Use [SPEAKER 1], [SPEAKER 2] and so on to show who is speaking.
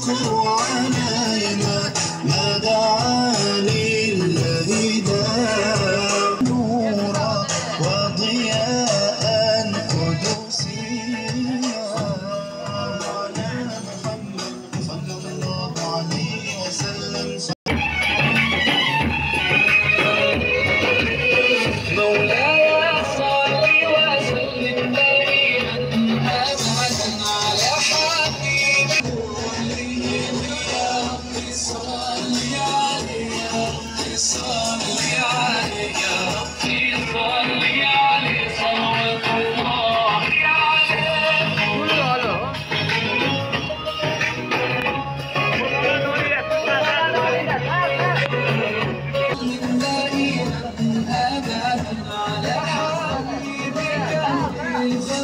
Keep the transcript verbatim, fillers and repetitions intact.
[SPEAKER 1] واذكر علينا ما دعا لله داء نورا وضياء قدسيا على محمد صلى الله عليه وسلم. مولاي صل وسلم دائما ابدا على حبيبك يا رب صل عليه يا رب صل عليه يا رب صل عليه صلوات الله عليه.